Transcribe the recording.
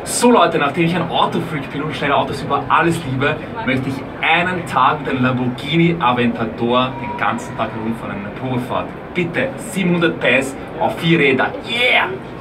So Leute, nachdem ich ein Autofreak bin und schnelle Autos über alles liebe, möchte ich einen Tag mit einem Lamborghini Aventador den ganzen Tag herumfahren in einer Probefahrt. Bitte, 700 PS auf 4 Räder. Yeah!